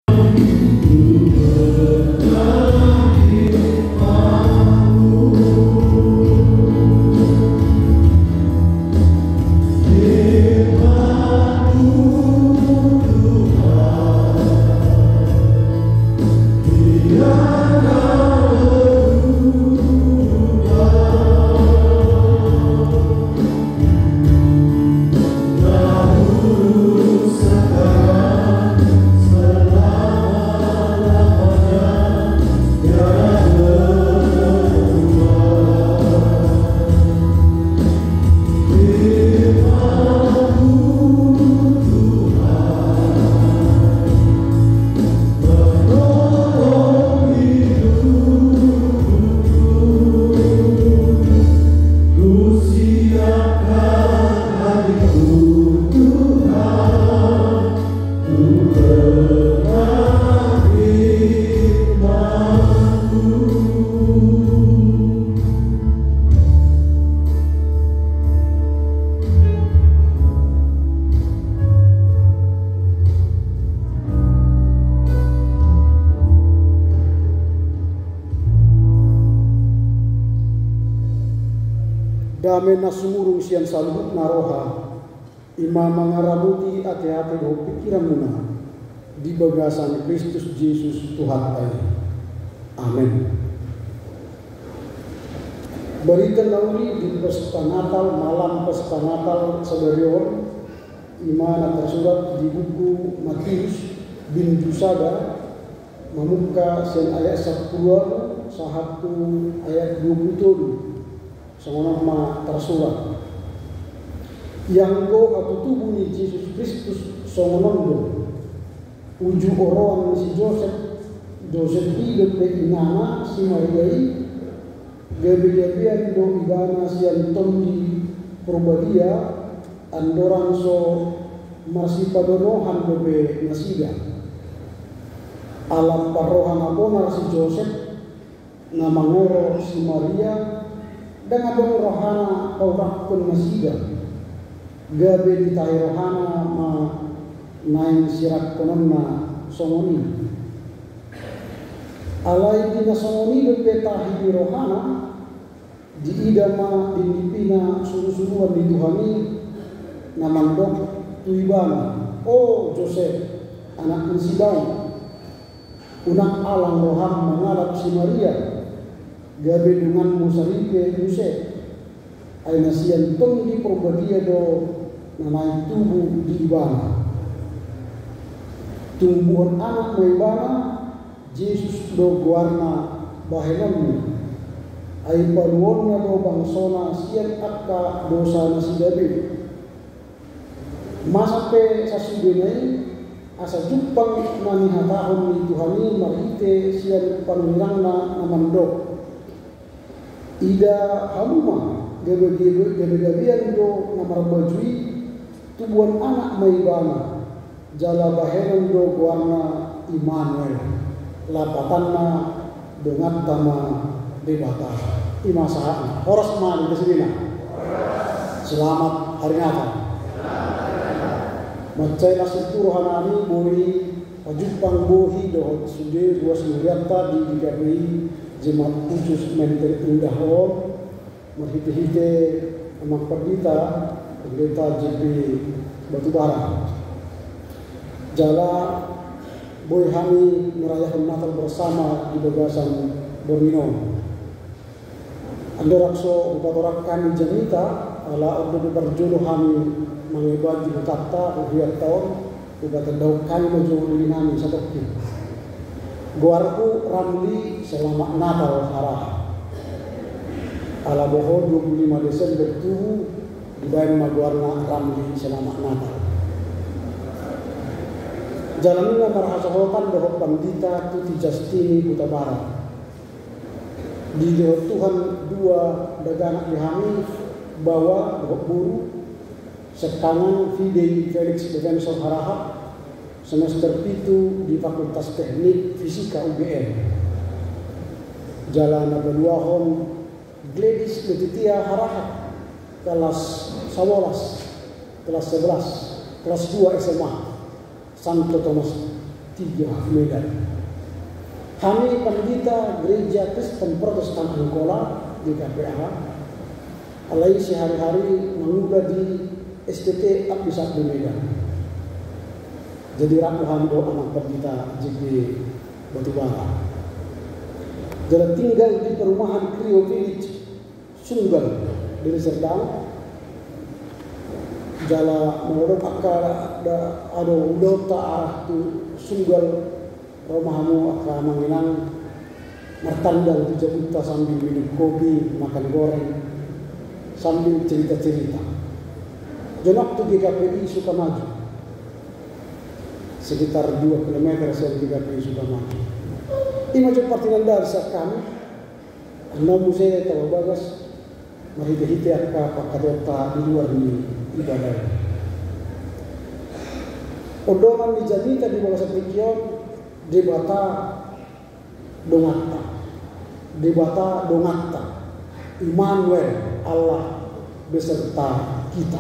Dame nasumurung sian salubut naroha, ima mangarabuti hati-hati do pikiran muna di bagasan Kristus Yesus Tuhan kami. Amin. Berikan nauli di pesta Natal, malam pesta Natal Sadarion, imana tersurat di buku Matius bin Jusada, membuka sian ayat 10 sahatu ayat 27. Sama nama tersurat yang go atau tubuh ni Yesus Kristus songonondo uju orang si Joseph hidup pe inana si Mariai gabi-gabian do ibana si Anton di Probadia andoran so marsipadonohan do pe nasida alam parohan abonar si Joseph nama ngoro si Maria dengan dong rohana aurak pun masida gabe di tahi rohana ma nain sirat kononna songoni alai dina songoni bepeta hibi rohana di idama dinipina suru-suruan di Tuhani namandok tuibana oh Joseph anak Insidau unak alang rohan mengalap si Maria gabe dengan musaripe Yusuf ay nasiyan tong di Probadia do namay tubuh di ibana tumbuhan anak mo ibana Jesus do guarna bahenon ay paluon na do bangsona siyan akka dosa na si David masape sa subinay asa jupang nanihatahon ni Tuhani marite siyan pangulang na namandok ida hamuma gabe-gabean do namarbajui tubuhan anak maibana jala baheran do guarna Immanuel lapatanna dengan tama debata imasahan horas mali kesedina selamat hari Natal macai nasi turuhanani bori pajupang bohi do sude dua suriata di digabai jemaat khusus menteri indahon merhite-hite amak perdita pendeta JP Batubara jala boy kami merayakan Natal bersama di bagasan Borneo andorakso upatorak kami janita ala ordo berjolo kami mengebat di kata ubiat tahun ubatan daun kami menjolo linami satokti Guarku Ramli selamat Natal harah ala boho 25 Desember tuh dibayar maguarna Ramli selamat Natal jalannya marhasahotan boho pandita Tuti Justini Buta Barat di Tuhan dua daganak dihami bawa boho buru sekangan Fidei Felix Defensor Haraha semester itu di Fakultas Teknik Fisika UGM. Jalan Abeluahon Gladys Letitia Harahat kelas 11, kelas 11, kelas 2 SMA Santo Thomas 3 Medan. Kami pendeta Gereja Kristen Protestan Angkola di KPA, alai sehari-hari mengudah di STT Abdi Sabdi Medan. Jadi rakuhan doa anak pendeta JP Batubara. Jadi tinggal di perumahan Krio Village, Sunggal, dari Serdang. Jala menurut akal ada udota arah tu Sunggal. Rumahmu akan mengenang martandang 3 juta sambil minum kopi, makan goreng, sambil cerita-cerita. Jenak tu GKPI Sukamaju, sekitar 2 km dari GKPI Sukamaju. Ini macam partinanda saat kami, namun saya tahu bagas, mahiti-hiti akka pakadota di luar ni ibadah. Odoman di Janita di bawah Satrikion, Debata Dongata, Immanuel, Allah beserta kita.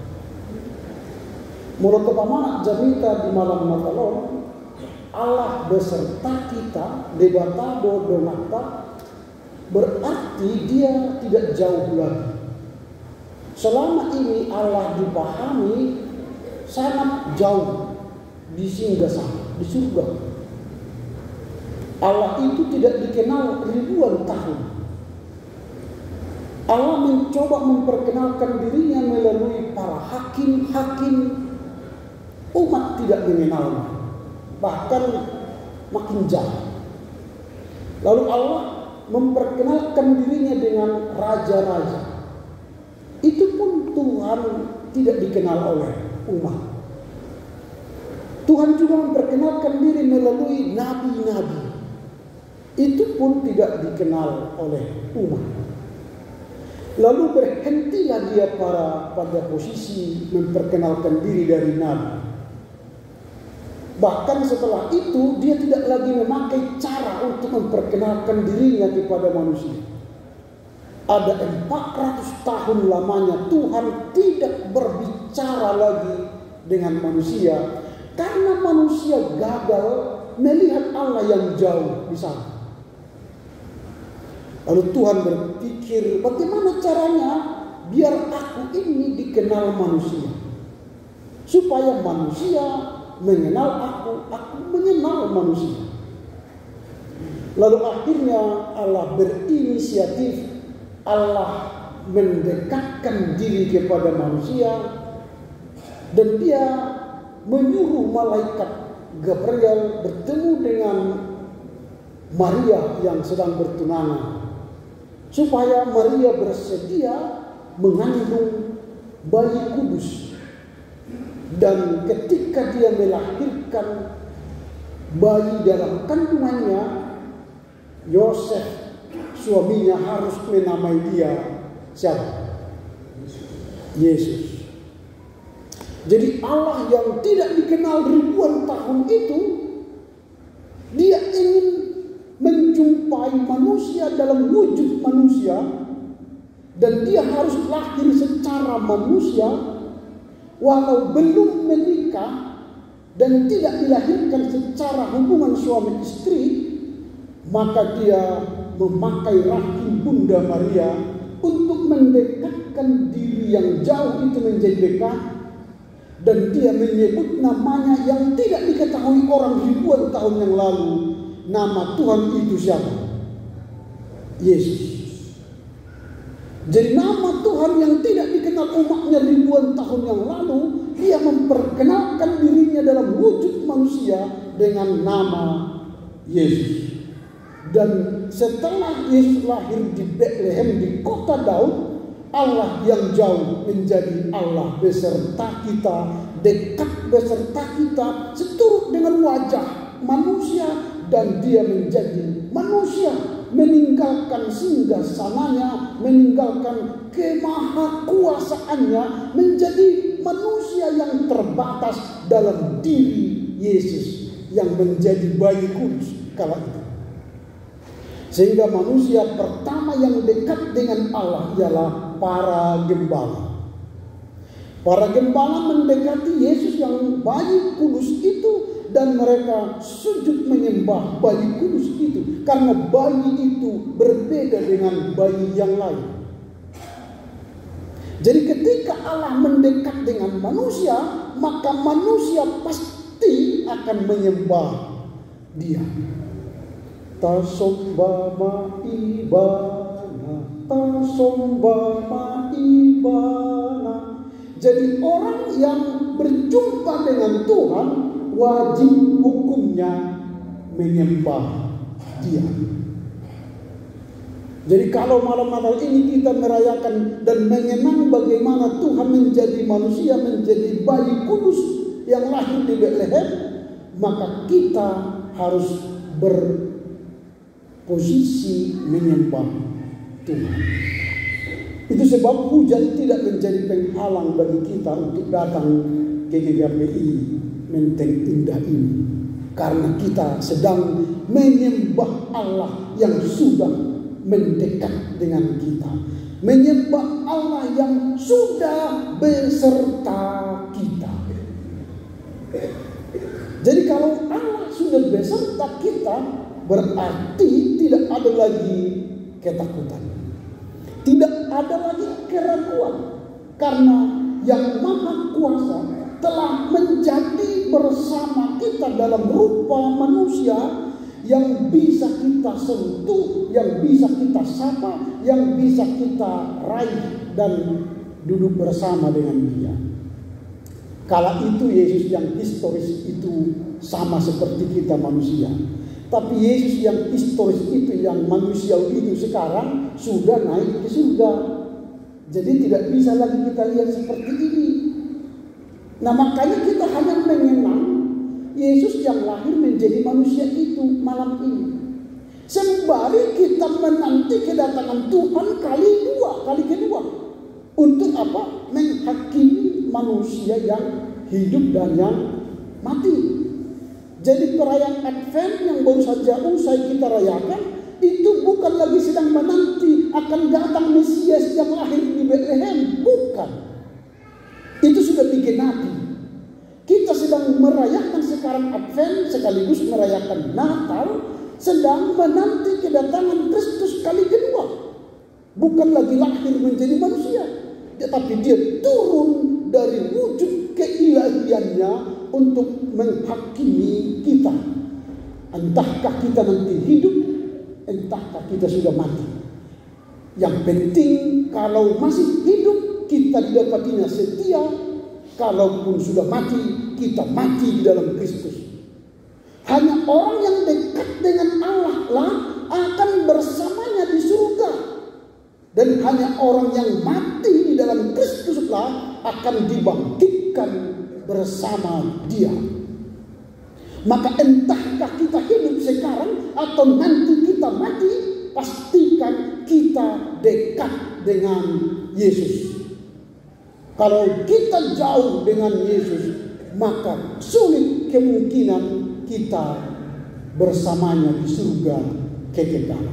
Mulut kepamanak Janita di malam Natalon, Allah beserta kita, Debata Dongata, berarti dia tidak jauh lagi. Selama ini Allah dipahami sangat jauh di singgasana, di surga. Allah itu tidak dikenal ribuan tahun. Allah mencoba memperkenalkan dirinya melalui para hakim-hakim. Umat tidak mengenalnya, bahkan makin jauh. Lalu Allah memperkenalkan dirinya dengan raja-raja. Itu pun Tuhan tidak dikenal oleh umat. Tuhan juga memperkenalkan diri melalui nabi-nabi. Itu pun tidak dikenal oleh umat. Lalu berhentilah dia pada posisi memperkenalkan diri dari nabi. Bahkan setelah itu dia tidak lagi memakai cara untuk memperkenalkan dirinya kepada manusia. Ada 400 tahun lamanya Tuhan tidak berbicara lagi dengan manusia karena manusia gagal melihat Allah yang jauh di sana. Lalu Tuhan berpikir, bagaimana caranya biar aku ini dikenal manusia, supaya manusia mengenal aku mengenal manusia. Lalu akhirnya Allah berinisiatif, Allah mendekatkan diri kepada manusia, dan dia menyuruh malaikat Gabriel bertemu dengan Maria yang sedang bertunangan, supaya Maria bersedia mengandung bayi kudus. Dan ketika dia melahirkan bayi dalam kandungannya, Yosef suaminya harus menamai dia siapa? Yesus. Jadi Allah yang tidak dikenal ribuan tahun itu, dia ingin menjumpai manusia dalam wujud manusia, dan dia harus lahir secara manusia walau belum menikah dan tidak dilahirkan secara hubungan suami istri. Maka dia memakai rahim Bunda Maria untuk mendekatkan diri yang jauh itu menjadi dekat, dan dia menyebut namanya yang tidak diketahui orang ribuan tahun yang lalu. Nama Tuhan itu siapa? Yesus. Jadi nama Tuhan yang tidak dikenal umatnya ribuan tahun yang lalu, dia memperkenalkan dirinya dalam wujud manusia dengan nama Yesus. Dan setelah Yesus lahir di Bethlehem di kota Daud, Allah yang jauh menjadi Allah beserta kita, dekat beserta kita, seturut dengan wajah manusia, dan dia menjadi manusia, meninggalkan singgasananya, meninggalkan kemahakuasaannya, menjadi manusia yang terbatas dalam diri Yesus yang menjadi bayi kudus kala itu. Sehingga manusia pertama yang dekat dengan Allah ialah para gembala. Para gembala mendekati Yesus yang bayi kudus itu dan mereka sujud menyembah bayi kudus itu, karena bayi itu berbeda dengan bayi yang lain. Jadi ketika Allah mendekat dengan manusia, maka manusia pasti akan menyembah Dia. Tasombama ibana, tasombama ibana. Jadi orang yang berjumpa dengan Tuhan wajib hukumnya menyembah Dia. Jadi kalau malam Natal ini kita merayakan dan mengenang bagaimana Tuhan menjadi manusia, menjadi bayi kudus yang lahir di Bethlehem, maka kita harus berposisi menyembah Tuhan. Itu sebab hujan tidak menjadi penghalang bagi kita untuk datang ke GKPI Menteng Indah ini. Karena kita sedang menyembah Allah yang sudah mendekat dengan kita. Menyembah Allah yang sudah beserta kita. Jadi kalau Allah sudah beserta kita, berarti tidak ada lagi ketakutan. Tidak ada lagi keraguan. Karena yang Maha Kuasa telah menjadi bersama kita dalam rupa manusia, yang bisa kita sentuh, yang bisa kita sapa, yang bisa kita raih dan duduk bersama dengan Dia. Kala itu Yesus yang historis itu sama seperti kita manusia. Tapi Yesus yang historis itu, yang manusiawi itu sekarang sudah naik ke surga. Jadi tidak bisa lagi kita lihat seperti ini. Nah makanya kita hanya mengenang Yesus yang lahir menjadi manusia itu malam ini. Sembari kita menanti kedatangan Tuhan kali kedua. Untuk apa? Menghakimi manusia yang hidup dan yang mati. Jadi perayaan Advent yang baru saja usai kita rayakan, itu bukan lagi sedang menanti akan datang Mesias yang lahir di Bethlehem. Bukan. Itu sudah digenapi. Kita sedang merayakan sekarang Advent sekaligus merayakan Natal, sedang menanti kedatangan Kristus kali kedua. Bukan lagi lahir menjadi manusia, tetapi Dia turun dari wujud keilahiannya untuk menghakimi kita. Entahkah kita nanti hidup, entahkah kita sudah mati. Yang penting kalau masih hidup kita didapatinya setia. Kalaupun sudah mati, kita mati di dalam Kristus. Hanya orang yang dekat dengan Allah lah akan bersamanya di surga. Dan hanya orang yang mati di dalam Kristus lah akan dibangkitkan bersama Dia. Maka entahkah kita hidup sekarang atau nanti kita mati, pastikan kita dekat dengan Yesus. Kalau kita jauh dengan Yesus, maka sulit kemungkinan kita bersamanya di surga kekekalan.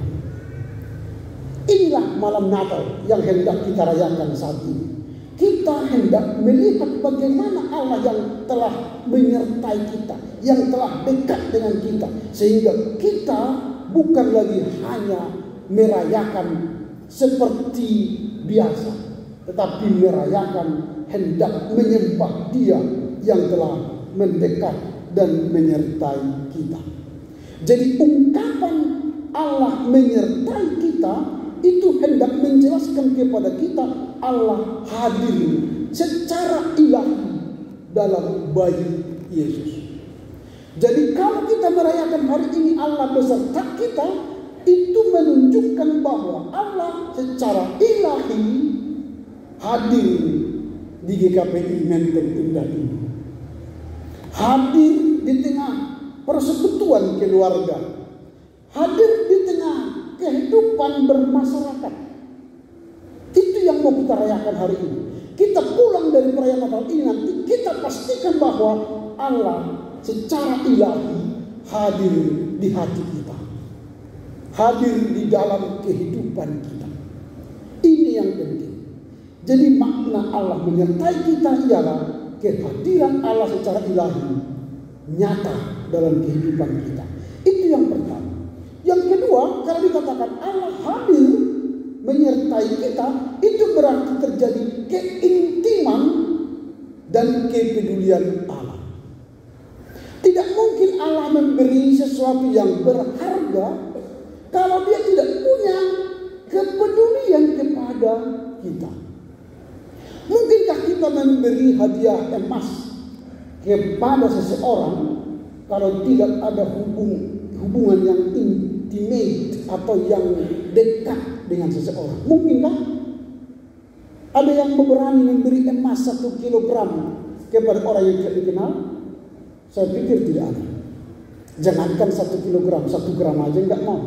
Inilah malam Natal yang hendak kita rayakan saat ini. Kita hendak melihat bagaimana Allah yang telah menyertai kita, yang telah dekat dengan kita, sehingga kita bukan lagi hanya merayakan seperti biasa, tetapi merayakan hendak menyembah Dia yang telah mendekat dan menyertai kita. Jadi ungkapan Allah menyertai kita itu hendak menjelaskan kepada kita Allah hadir secara ilahi dalam bayi Yesus. Jadi kalau kita merayakan hari ini Allah beserta kita, itu menunjukkan bahwa Allah secara ilahi hadir di GKPI Menteng Indah ini. Hadir di tengah persekutuan keluarga. Hadir di tengah kehidupan bermasyarakat. Itu yang mau kita rayakan hari ini. Kita pulang dari perayaan Natal ini nanti, kita pastikan bahwa Allah secara ilahi hadir di hati kita. Hadir di dalam kehidupan kita. Ini yang penting. Jadi makna Allah menyertai kita ialah kehadiran Allah secara ilahi nyata dalam kehidupan kita. Itu yang pertama. Yang kedua, kalau dikatakan Allah hadir menyertai kita, itu berarti terjadi keintiman dan kepedulian Allah. Tidak mungkin Allah memberi sesuatu yang berharga kalau dia tidak punya kepedulian kepada kita. Mungkinkah kita memberi hadiah emas kepada seseorang kalau tidak ada hubungan yang intimate atau yang dekat dengan seseorang? Mungkinkah? Ada yang berani memberi emas 1 kilogram kepada orang yang tidak dikenal? Saya pikir tidak ada. Jangankan 1 kilogram, 1 gram aja enggak mau.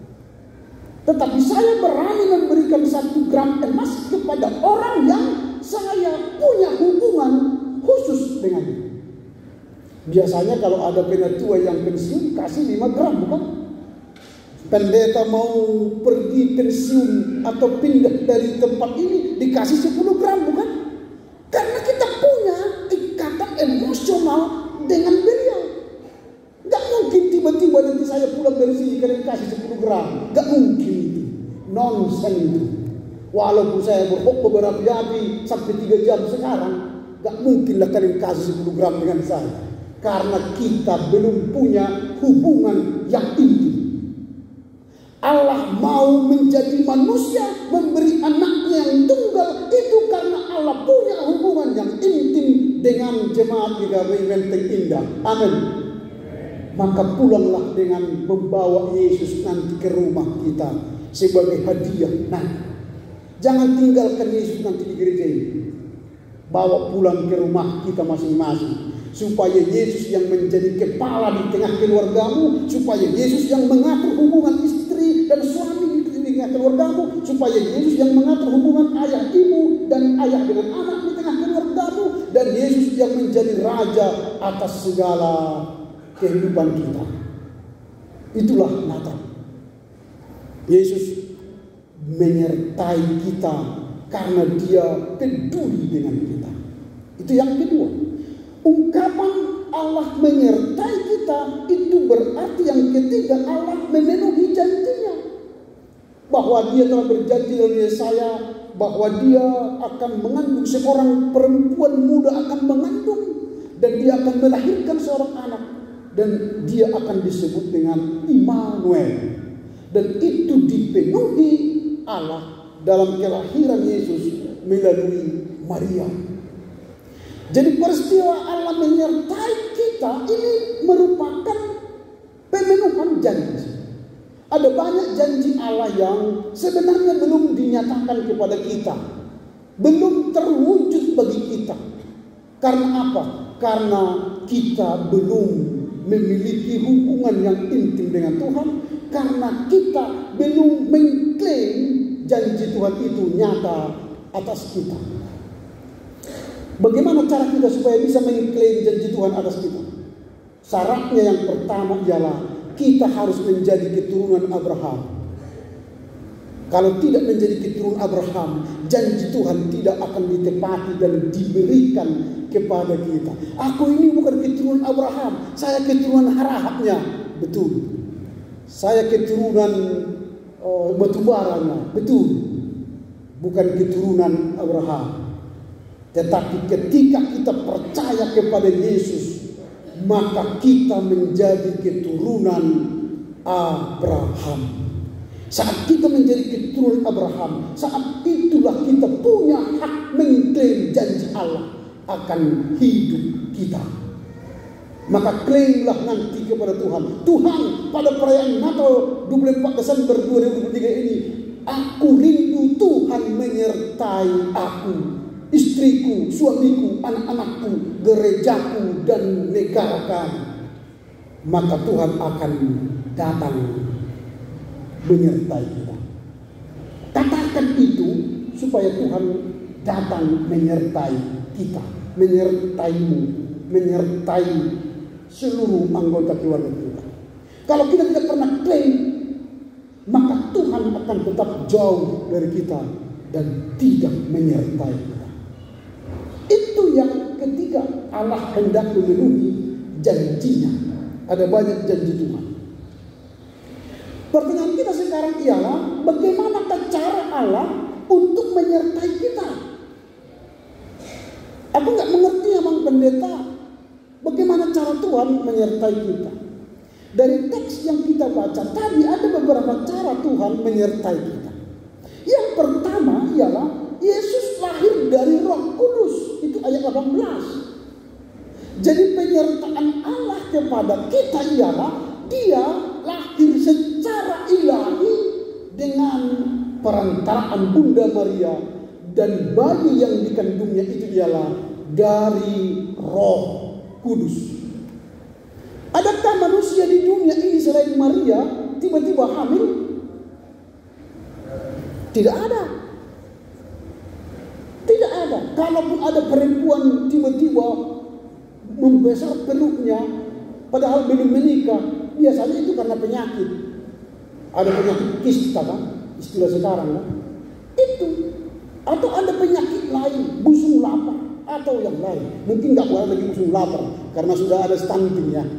Tetapi saya berani memberikan 1 gram emas kepada orang yang saya punya hubungan khusus dengannya. Biasanya kalau ada penatua yang pensiun, kasih 5 gram, bukan? Pendeta mau pergi pensiun atau pindah dari tempat ini, dikasih 10 gram, bukan? Karena kita punya ikatan emosional dengan beliau. Gak mungkin tiba-tiba nanti saya pulang dari sini kalian kasih 10 gram. Gak mungkin itu. Nonsense itu. Walaupun saya beberapa hari sampai 3 jam sekarang, gak mungkinlah kalian kasih 10 gram dengan saya. Karena kita belum punya hubungan yang intim. Allah mau menjadi manusia, memberi anaknya yang tunggal, itu karena Allah punya hubungan yang intim dengan jemaat GKBI Menteng Indah. Amin. Maka pulanglah dengan membawa Yesus nanti ke rumah kita sebagai hadiah. Nah, jangan tinggalkan Yesus nanti di gereja ini. Bawa pulang ke rumah kita masing-masing. Supaya Yesus yang menjadi kepala di tengah keluargamu. Supaya Yesus yang mengatur hubungan istri dan suami di tengah keluargamu. Supaya Yesus yang mengatur hubungan ayah ibu dan ayah dengan anak di tengah keluargamu. Dan Yesus yang menjadi raja atas segala kehidupan kita. Itulah Natal. Yesus menyertai kita karena dia peduli dengan kita. Itu yang kedua. Ungkapan Allah menyertai kita itu berarti yang ketiga, Allah memenuhi janjinya. Bahwa dia telah berjanji dalam Yesaya bahwa dia akan mengandung seorang perempuan muda, akan mengandung dan dia akan melahirkan seorang anak dan dia akan disebut dengan Immanuel. Dan itu dipenuhi Allah dalam kelahiran Yesus melalui Maria. Jadi peristiwa Allah menyertai kita ini merupakan pemenuhan janji. Ada banyak janji Allah yang sebenarnya belum dinyatakan kepada kita. Belum terwujud bagi kita. Karena apa? Karena kita belum memiliki hubungan yang intim dengan Tuhan. Karena kita belum mengklaim janji Tuhan itu nyata atas kita. Bagaimana cara kita supaya bisa mengklaim janji Tuhan atas kita? Syaratnya yang pertama ialah kita harus menjadi keturunan Abraham. Kalau tidak menjadi keturunan Abraham, janji Tuhan tidak akan ditepati dan diberikan kepada kita. Aku ini bukan keturunan Abraham, saya keturunan Harahapnya. Betul. Saya keturunan batubaranya. Betul. Bukan keturunan Abraham. Tetapi ketika kita percaya kepada Yesus, maka kita menjadi keturunan Abraham. Saat kita menjadi keturunan Abraham, saat itulah kita punya hak mengklaim janji Allah akan hidup kita. Maka klaimlah nanti kepada Tuhan. Tuhan, pada perayaan Natal 24 Desember 2023 ini, aku rindu Tuhan menyertai aku, istriku, suamiku, anak-anakku, gerejaku, dan negara kami. Maka Tuhan akan datang menyertai kita. Katakan itu supaya Tuhan datang menyertai kita, menyertaimu, menyertai seluruh anggota keluarga kita. Kalau kita tidak pernah klaim, maka Tuhan akan tetap jauh dari kita dan tidak menyertai kita. Itu yang ketiga, Allah hendak memenuhi janjinya. Ada banyak janji Tuhan. Pertanyaan kita sekarang ialah bagaimana cara Allah untuk menyertai kita. Aku nggak mengerti Abang Pendeta, bagaimana cara Tuhan menyertai kita. Dari teks yang kita baca tadi ada beberapa cara Tuhan menyertai kita. Yang pertama ialah Yesus lahir dari Roh Kudus. Itu ayat 18. Jadi penyertaan Allah kepada kita ialah Dia lahir secara ilahi dengan perantaraan Bunda Maria, dan bayi yang dikandungnya itu ialah dari Roh Kudus. Adakah manusia di dunia ini selain Maria tiba-tiba hamil? Tidak ada. Tidak ada. Kalaupun ada perempuan tiba-tiba membesar peluknya padahal belum menikah, biasanya itu karena penyakit. Ada penyakit kista kan, istilah sekarang kan. Itu. Atau ada penyakit lain, busung lapar atau yang lain. Mungkin nggak boleh lagi busung lapar karena sudah ada stunting ya.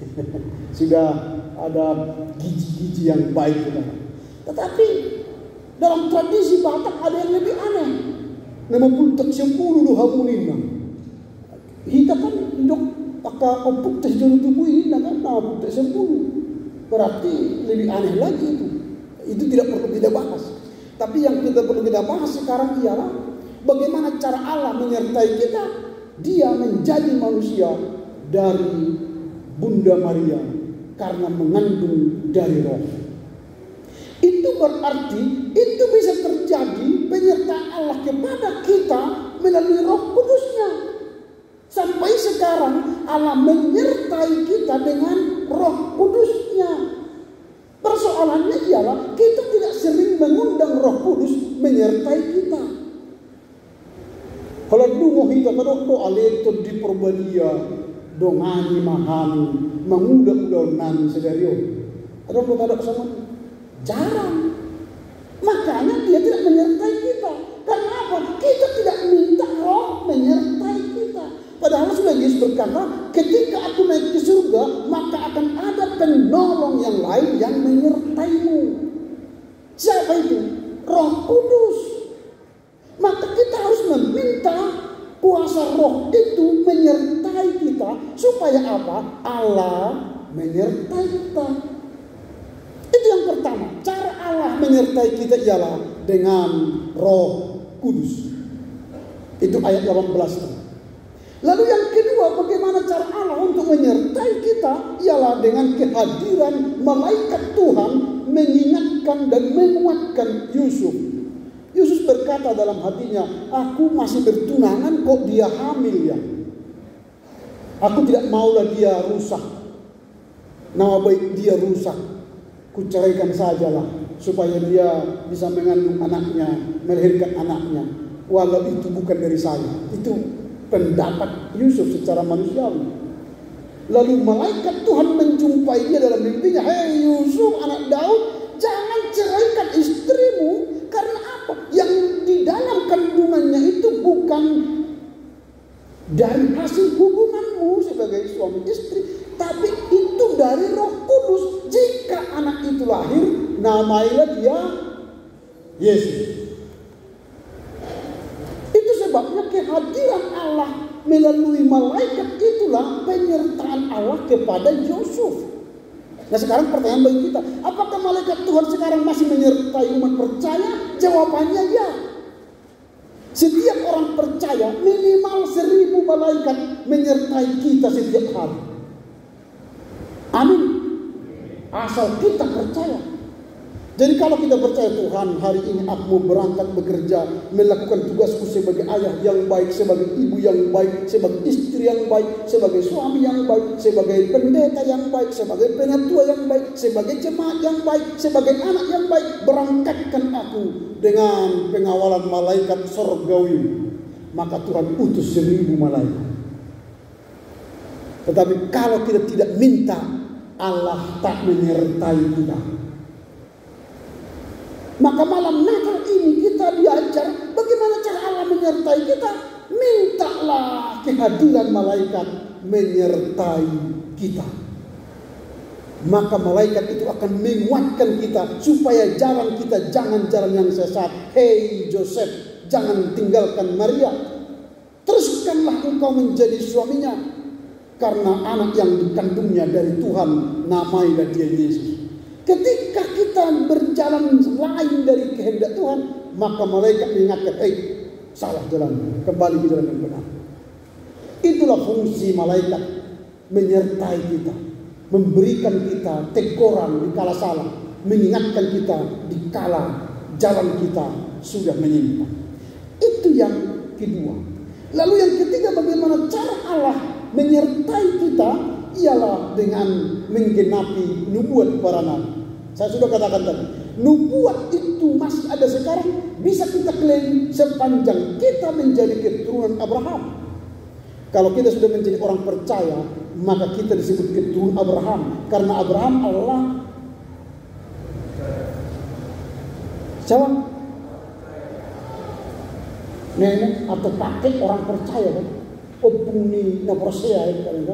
Sudah ada gizi-gizi yang baik kita. Tetapi dalam tradisi Batak ada yang lebih aneh. Nama pultak 10 hamulina. Kita kan dok pakai opuk tes juru tubuh ini kan nama pultak 10. Berarti lebih aneh lagi itu. Itu tidak perlu kita bahas. Tapi yang kita perlu kita bahas sekarang ialah bagaimana cara Allah menyertai kita. Dia menjadi manusia dari Bunda Maria karena mengandung dari Roh. Itu berarti itu bisa terjadi penyertaan Allah kepada kita melalui Roh Kudusnya. Sampai sekarang Allah menyertai kita dengan Roh Kudusnya. Persoalannya ialah kita tidak sering mengundang Roh Kudus menyertai kita. Kalau dungo kita kalau doa leto di perbadia dongani mahami mengudak-udak nan sedario. Ada ada sama? Jarang. Makanya dia tidak menyertai kita. Karena apa? Kita tidak minta Roh menyertai kita. Padahal sudah Yesus berkata, ketika aku naik ke surga, maka akan ada penolong yang lain yang menyertaimu. Siapa itu? Roh Kudus. Maka kita harus meminta kuasa Roh itu menyertai kita. Supaya apa? Allah menyertai kita. Itu yang pertama. Cara Allah menyertai kita ialah dengan Roh Kudus. Itu ayat 18. Lalu yang kedua, bagaimana cara Allah untuk menyertai kita ialah dengan kehadiran malaikat Tuhan mengingatkan dan menguatkan Yusuf. Yusuf berkata dalam hatinya, aku masih bertunangan kok dia hamil ya. Aku tidak maulah dia rusak. Nama baik dia rusak. Kuceraikan sajalah supaya dia bisa mengandung anaknya, melahirkan anaknya. Walau itu bukan dari saya. Itu pendapat Yusuf secara manusiawi. Lalu malaikat Tuhan menjumpai dia dalam mimpinya. Hei Yusuf anak Daud, jangan ceraikan istrimu. Karena apa? Yang di dalam kandungannya itu bukan dari hasil hubunganmu sebagai suami istri, tapi itu dari Roh Kudus. Jika anak itu lahir, namailah dia Yesus. Itu sebabnya kehadiran Allah melalui malaikat itulah penyertaan Allah kepada Yusuf. Nah sekarang pertanyaan bagi kita, apakah malaikat Tuhan sekarang masih menyertai umat percaya? Jawabannya ya. Setiap orang percaya minimal 1000 malaikat menyertai kita setiap hari. Amin. Asal kita percaya. Jadi kalau kita percaya Tuhan, hari ini aku mau berangkat bekerja, melakukan tugasku sebagai ayah yang baik, sebagai ibu yang baik, sebagai istri yang baik, sebagai suami yang baik, sebagai pendeta yang baik, sebagai penatua yang baik, sebagai jemaat yang baik, sebagai anak yang baik, berangkatkan aku dengan pengawalan malaikat surgawi. Maka Tuhan utus 1000 malaikat. Tetapi kalau kita tidak minta, Allah tak menyertai kita. Maka malam Natal ini kita diajar bagaimana cara Allah menyertai kita. Mintalah kehadiran malaikat menyertai kita. Maka malaikat itu akan menguatkan kita supaya jalan kita jangan jalan yang sesat. Hei Joseph, jangan tinggalkan Maria. Teruskanlah engkau menjadi suaminya, karena anak yang dikandungnya dari Tuhan, namailah dia Yesus. Ketika kita berjalan lain dari kehendak Tuhan, maka malaikat mengingatkan, salah jalan, kembali ke jalan yang benar. Itulah fungsi malaikat, menyertai kita, memberikan kita teguran di kala salah, mengingatkan kita di kala jalan kita sudah menyimpang. Itu yang kedua. Lalu yang ketiga, bagaimana cara Allah menyertai kita, ialah dengan menggenapi nubuat para nabi. Saya sudah katakan tadi, nubuat itu masih ada sekarang, bisa kita klaim sepanjang kita menjadi keturunan Abraham. Kalau kita sudah menjadi orang percaya, maka kita disebut keturunan Abraham, karena Abraham Allah siapa? Nenek atau kakek orang percaya kan? Opuni na persaya kan?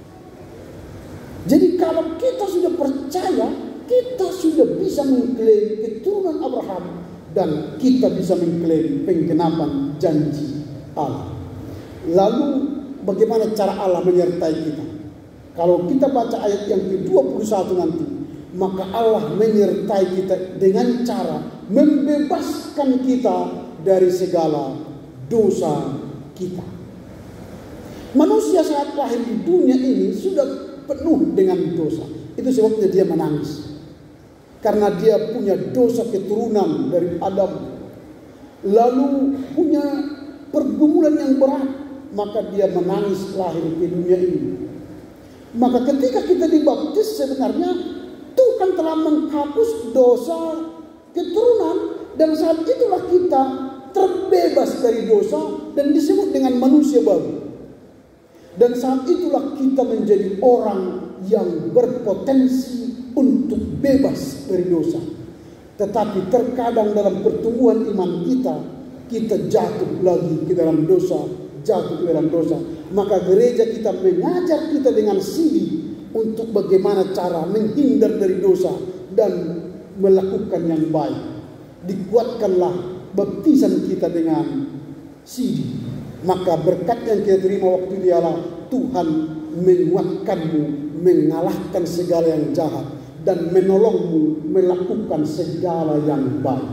Jadi kalau kita sudah percaya, kita sudah bisa mengklaim keturunan Abraham, dan kita bisa mengklaim penggenapan janji Allah. Lalu bagaimana cara Allah menyertai kita? Kalau kita baca ayat yang ke-21 nanti, maka Allah menyertai kita dengan cara membebaskan kita dari segala dosa kita. Manusia saat lahir di dunia ini sudah penuh dengan dosa. Itu sebabnya dia menangis. Karena dia punya dosa keturunan dari Adam. Lalu punya pergumulan yang berat, maka dia menangis lahir di dunia ini. Maka ketika kita dibaptis, sebenarnya Tuhan telah menghapus dosa keturunan, dan saat itulah kita terbebas dari dosa dan disebut dengan manusia baru. Dan saat itulah kita menjadi orang yang berpotensi untuk bebas dari dosa. Tetapi terkadang dalam pertumbuhan iman kita jatuh lagi ke dalam dosa, jatuh ke dalam dosa. Maka gereja kita mengajar kita dengan sidi untuk bagaimana cara menghindar dari dosa dan melakukan yang baik. Dikuatkanlah baptisan kita dengan sidi. Maka berkat yang kita terima waktu dialah Tuhan menguatkanmu mengalahkan segala yang jahat dan menolongmu melakukan segala yang baik.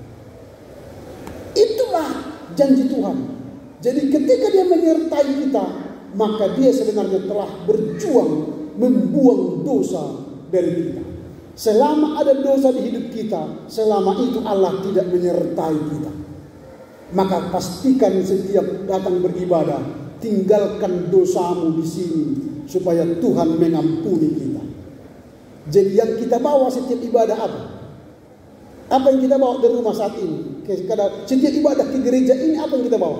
Itulah janji Tuhan. Jadi ketika dia menyertai kita, maka dia sebenarnya telah berjuang membuang dosa dari kita. Selama ada dosa di hidup kita, selama itu Allah tidak menyertai kita. Maka pastikan setiap datang beribadah, tinggalkan dosamu di sini supaya Tuhan mengampuni kita. Jadi yang kita bawa setiap ibadah apa? Apa yang kita bawa dari rumah saat ini? Setiap ibadah ke gereja ini apa yang kita bawa?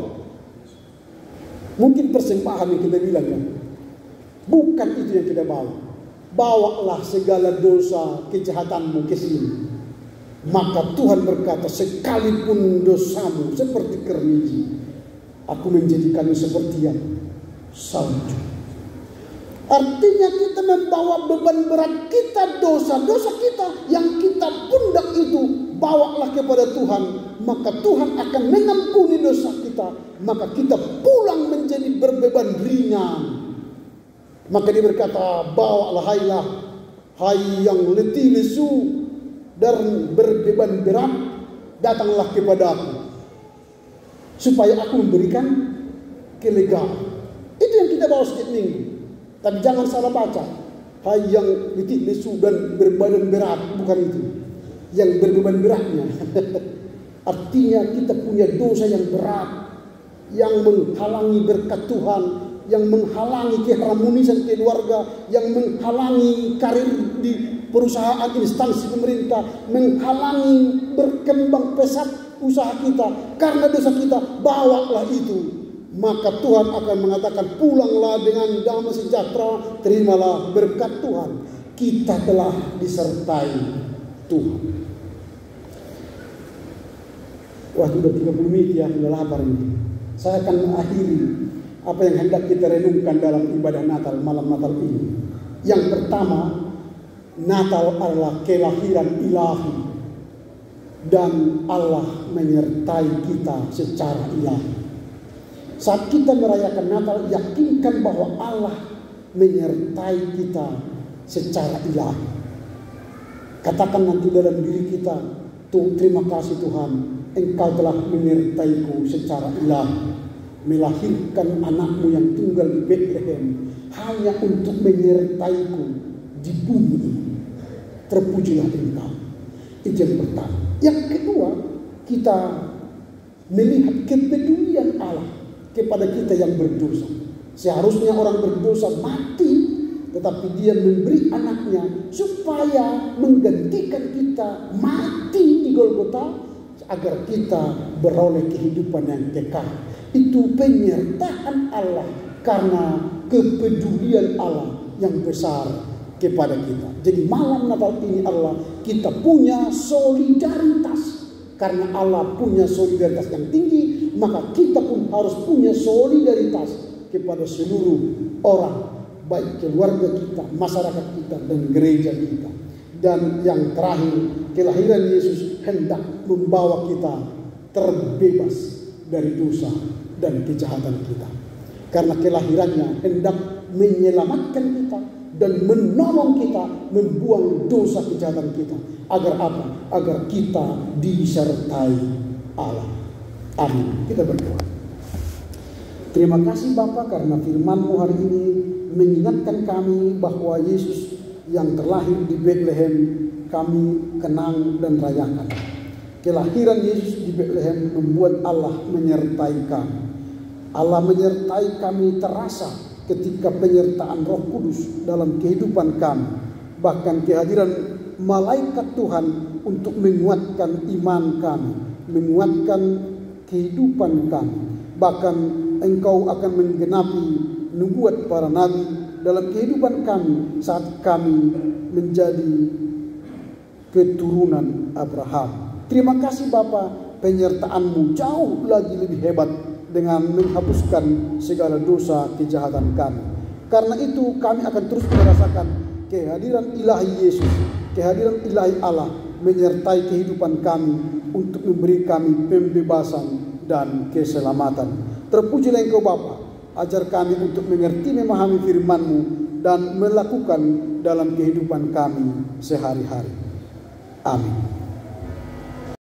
Mungkin persembahan yang kita bilang kan? Bukan itu yang kita bawa. Bawalah segala dosa kejahatanmu ke sini. Maka Tuhan berkata, sekalipun dosamu seperti kerniji, aku menjadikanmu seperti yang salju. Artinya kita membawa beban berat kita, dosa-dosa kita yang kita pundak itu, bawalah kepada Tuhan. Maka Tuhan akan mengampuni dosa kita. Maka kita pulang menjadi berbeban ringan. Maka dia berkata, bawalah hai yang letih lesu dan berbeban berat, datanglah kepada aku, supaya aku memberikan kelegaan. Itu yang kita bawa setiap minggu. Tapi jangan salah baca. Hai yang letih lesu dan berbeban berat, bukan itu. Yang berbeban beratnya artinya kita punya dosa yang berat, yang menghalangi berkat Tuhan, yang menghalangi keharmonisan keluarga, yang menghalangi karir di perusahaan instansi pemerintah, menghalangi berkembang pesat usaha kita. Karena dosa kita, bawalah itu. Maka Tuhan akan mengatakan, pulanglah dengan damai sejahtera, terimalah berkat Tuhan. Kita telah disertai Tuhan. Wah, sudah 30 menit ya, sudah lapar ini. Saya akan mengakhiri apa yang hendak kita renungkan dalam ibadah Natal, malam Natal ini. Yang pertama, Natal adalah kelahiran ilahi dan Allah menyertai kita secara ilahi. Saat kita merayakan Natal, yakinkan bahwa Allah menyertai kita secara ilahi. Katakan nanti dalam diri kita, terima kasih Tuhan, Engkau telah menyertaiku secara ilahi. Melahirkan anakmu yang tunggal di Bethlehem hanya untuk menyertaiku di bumi ini. Terpujilah Engkau. Itu yang pertama. Yang kedua, kita melihat kepedulian Allah kepada kita yang berdosa. Seharusnya orang berdosa mati, tetapi Dia memberi anaknya supaya menggantikan kita mati di Golgota agar kita beroleh kehidupan yang kekal. Itu penyertaan Allah karena kepedulian Allah yang besar kepada kita. Jadi malam Natal ini adalah kita punya solidaritas. Karena Allah punya solidaritas yang tinggi, maka kita pun harus punya solidaritas kepada seluruh orang, baik keluarga kita, masyarakat kita, dan gereja kita. Dan yang terakhir, kelahiran Yesus hendak membawa kita terbebas dari dosa dan kejahatan kita. Karena kelahirannya hendak menyelamatkan kita dan menolong kita membuang dosa kejahatan kita. Agar apa? Agar kita disertai Allah. Amin. Kita berdoa. Terima kasih Bapa karena firman-Mu hari ini mengingatkan kami bahwa Yesus yang terlahir di Bethlehem kami kenang dan rayakan. Kelahiran Yesus di Bethlehem membuat Allah menyertai kami. Allah menyertai kami terasa ketika penyertaan Roh Kudus dalam kehidupan kami. Bahkan kehadiran malaikat Tuhan untuk menguatkan iman kami, menguatkan kehidupan kami. Bahkan Engkau akan menggenapi nubuat para nabi dalam kehidupan kami saat kami menjadi keturunan Abraham. Terima kasih Bapa, penyertaan-Mu jauh lagi lebih hebat dengan menghapuskan segala dosa kejahatan kami. Karena itu kami akan terus merasakan kehadiran ilahi Yesus, kehadiran ilahi Allah menyertai kehidupan kami untuk memberi kami pembebasan dan keselamatan. Terpujilah Engkau Bapa, ajar kami untuk mengerti memahami firman-Mu dan melakukan dalam kehidupan kami sehari-hari. Amin.